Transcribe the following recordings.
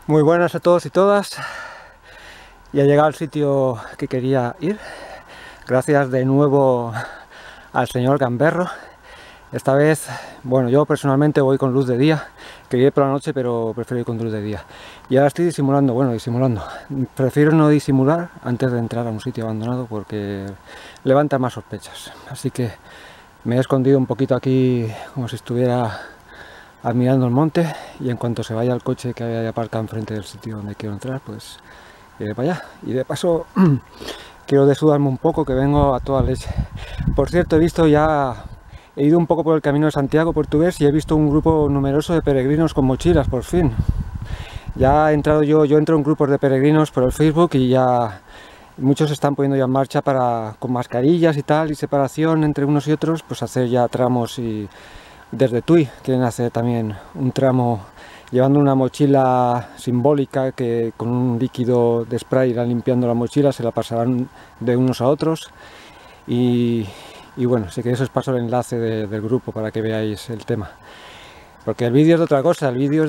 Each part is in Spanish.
Muy buenas a todos y todas. Ya he llegado al sitio que quería ir. Gracias de nuevo al señor Gamberro. Esta vez, bueno, yo personalmente voy con luz de día. Quería ir por la noche, pero prefiero ir con luz de día. Y ahora estoy disimulando, disimulando. Prefiero no disimular antes de entrar a un sitio abandonado porque levanta más sospechas. Así que me he escondido un poquito aquí como si estuviera admirando el monte, y en cuanto se vaya el coche que había aparcado enfrente del sitio donde quiero entrar, pues iré para allá. Y de paso quiero desnudarme un poco, que vengo a toda leche. Por cierto, he ido un poco por el camino de Santiago portugués y he visto un grupo numeroso de peregrinos con mochilas, por fin. Ya he entrado yo entro en grupos de peregrinos por el Facebook y ya muchos se están poniendo ya en marcha para, con mascarillas y tal, y separación entre unos y otros, pues hacer ya tramos. Y desde Tui quieren hacer también un tramo llevando una mochila simbólica que con un líquido de spray irán limpiando la mochila, se la pasarán de unos a otros. Y bueno, sí que eso os paso el enlace del grupo para que veáis el tema. Porque el vídeo es de otra cosa, el vídeo es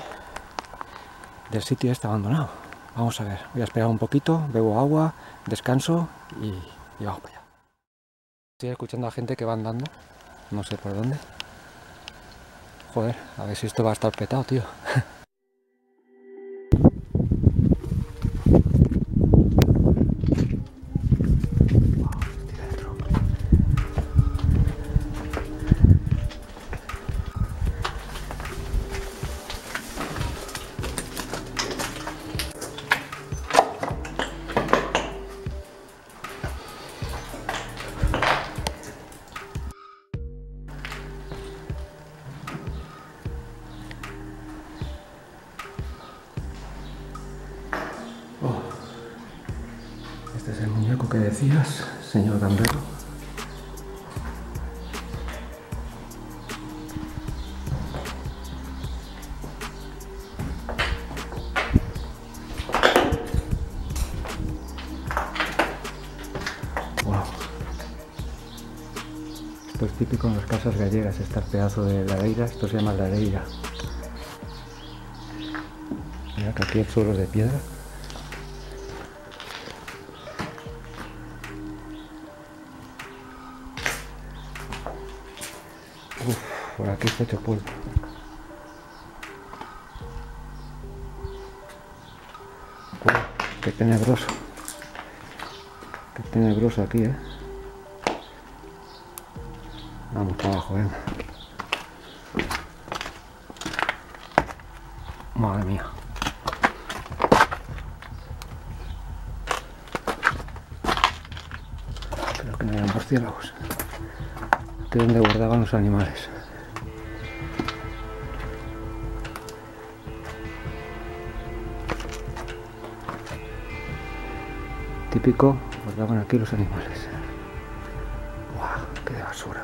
del sitio este abandonado. Vamos a ver, voy a esperar un poquito, bebo agua, descanso y vamos para allá. Estoy escuchando a gente que va andando, no sé por dónde. Joder, a ver si esto va a estar petado, tío. Este es el muñeco que decías, señor Gamberro. Wow. Esto es típico en las casas gallegas, este pedazo de ladeira, esto se llama ladeira. Mira que aquí el suelo es de piedra. Uf, por aquí está hecho polvo. Qué tenebroso. Qué tenebroso aquí, ¿eh? Vamos para abajo, venga. Madre mía. Creo que no eran murciélagos. Aquí es donde guardaban los animales. Típico, guardaban aquí los animales. ¡Guau! ¡Qué de basura!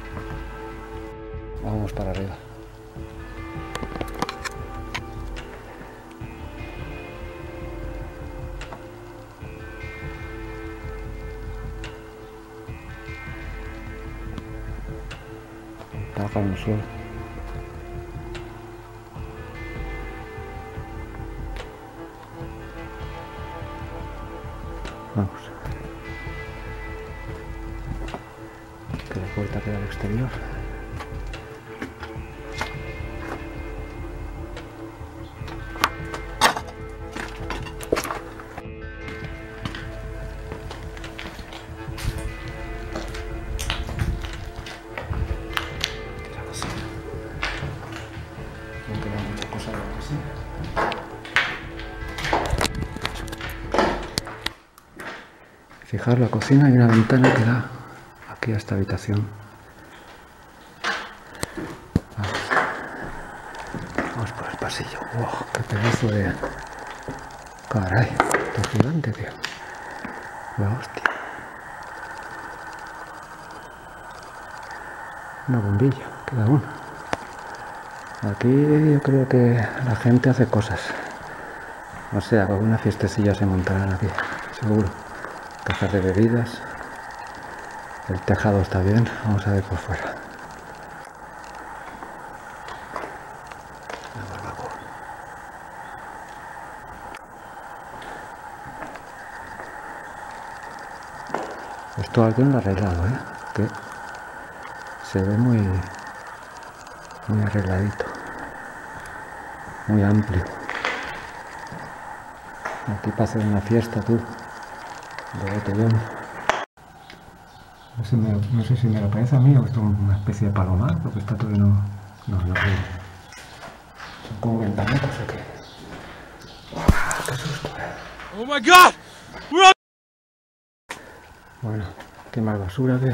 Vamos para arriba. Taja en el suelo. Vamos. Que la puerta queda al exterior. No queda mucha cosa de la cocina. Fijaros, la cocina hay una ventana que da aquí a esta habitación. Vamos por el pasillo. ¡Wow! ¡Qué pedazo de... Caray! Esto es gigante, tío. La hostia. Una bombilla, queda una. Aquí yo creo que la gente hace cosas. O sea, alguna fiestecilla se montarán aquí, seguro. Cajas de bebidas. El tejado está bien, vamos a ver por fuera. La barbacoa. Esto alguien lo ha arreglado, que se ve muy arregladito, muy amplio. Aquí para hacer una fiesta, tú, de botellón. No sé si me lo parece a mí o esto es una especie de palomar, porque está todavía no sé. Son como ventanitas o qué. ¡Qué susto! ¡Oh my God! Bueno, qué más basura que...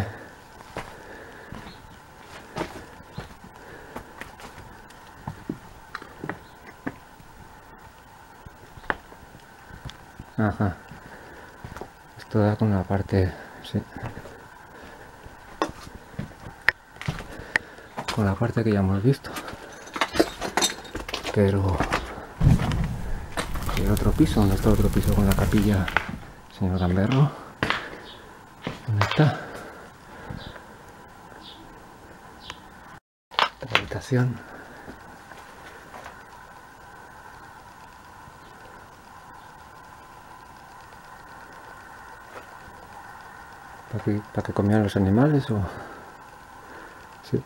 Ajá. Esto da con la parte... sí. Con la parte que ya hemos visto. Pero... el otro piso, ¿dónde está el otro piso con la capilla? Señor Gamberro. ¿Dónde está? La habitación. ¿Para que comían los animales o...? Sí.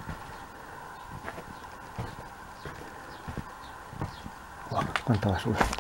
Wow, cuánta basura.